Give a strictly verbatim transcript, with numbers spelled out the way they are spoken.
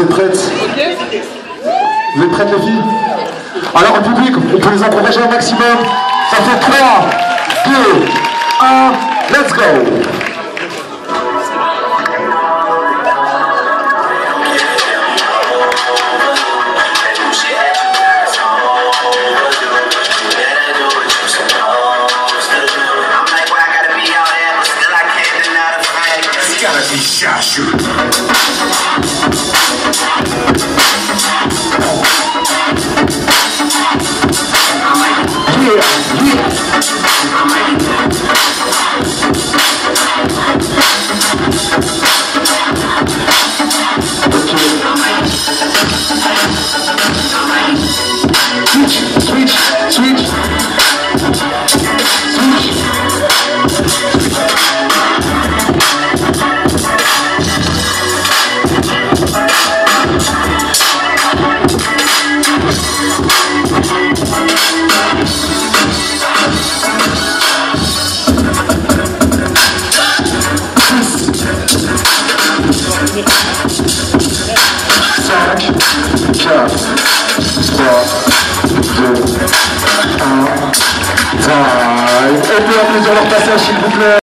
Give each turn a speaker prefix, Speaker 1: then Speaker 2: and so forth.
Speaker 1: êtes prêtes? Vous êtes prêtes les filles? Alors en public, on peut les encourager un maximum. Ça fait trois, deux, un, let's go! Switch, switch, switch. cinq, quatre, trois, deux, un, time. On peut applaudir leur passage s'il vous plaît.